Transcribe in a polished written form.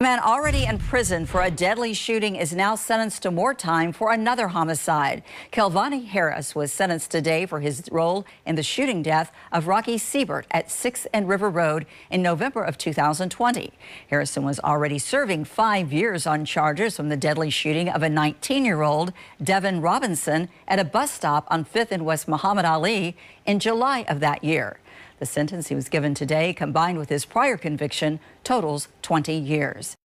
A man already in prison for a deadly shooting is now sentenced to more time for another homicide. Kelvani Harris was sentenced today for his role in the shooting death of Rocky Siebert at 6th and River Road in November of 2020. Harrison was already serving 5 years on charges from the deadly shooting of a 19-year-old, Devin Robinson, at a bus stop on 5th and West Muhammad Ali in July of that year. The sentence he was given today, combined with his prior conviction, totals 20 years.